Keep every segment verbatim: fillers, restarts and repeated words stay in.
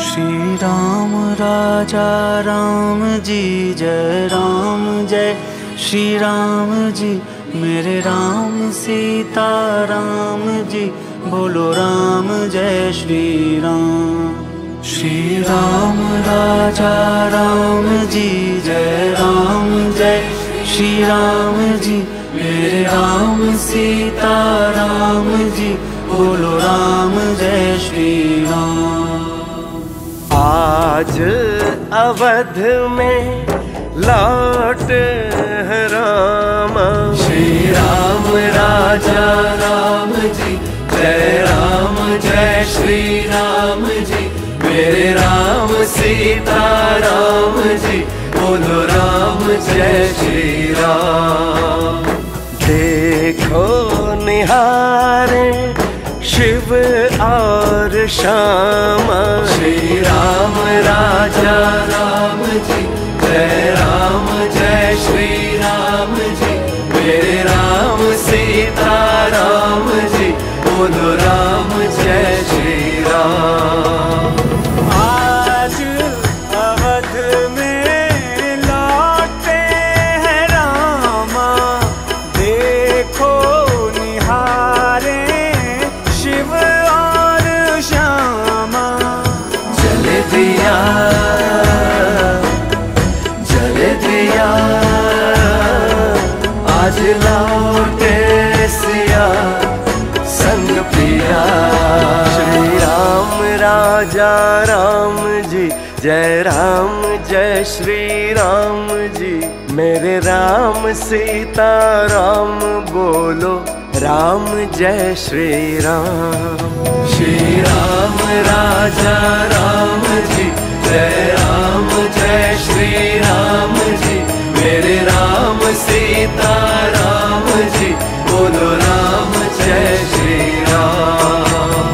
श्री राम राजा राम जी जय राम जय श्री राम जी मेरे राम सीता राम जी बोलो राम जय श्री राम। श्री राम राजा राम जी जय राम जय श्री राम जी मेरे राम सीता राम जी बोलो राम जय श्री राम। आज अवध में लौट है राम, श्री राम राजा राम जी जय राम जय श्री राम जी मेरे राम सीता राम जी बोलो राम जय श्री राम। देखो निहारे शिव और श्यामा, श्री राम राजा राम जी जय राम जय श्री राम जी मेरे राम सीता राम जी बोलो राम जय श्री राम। आज अवध में लौटे हैं रामा, देखो निहारे शिव और श्यामा। जले दिया जले दिया आज लौटे सिया संग पिया। श्री राम राजा राम जी जय राम जय श्री राम जी मेरे राम सीता राम बोलो राम जय श्री राम। श्री राम राजा राम जी जय राम जय श्री राम जी मेरे राम सीता राम जी बोलो राम जय श्री राम।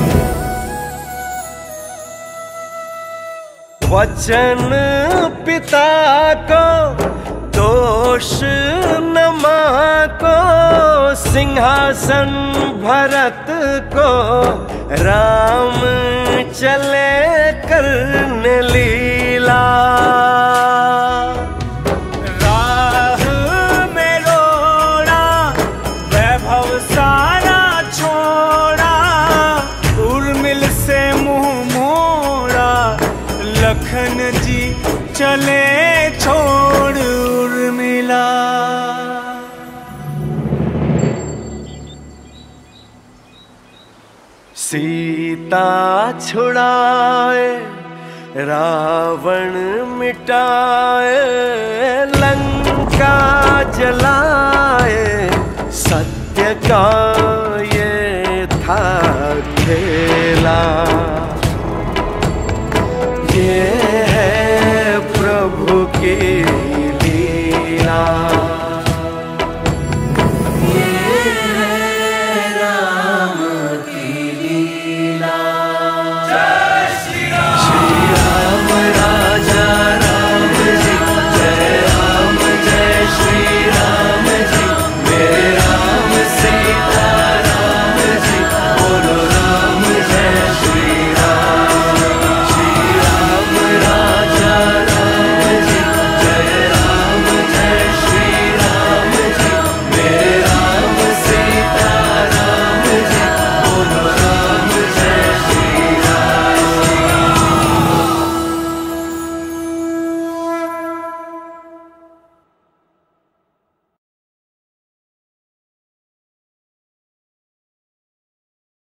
वचन पिता को दोष न माँ को, सिंहासन भरत को राम चले करने लीला। राह में रोड़ा वैभव सारा छोड़ा, उर्मिल से मुंह मोड़ा लखन जी चले छोड़ उर्मिला। सीता छुड़ाए रावण मिटाए, लंका जलाए सत्य का ये था खेल।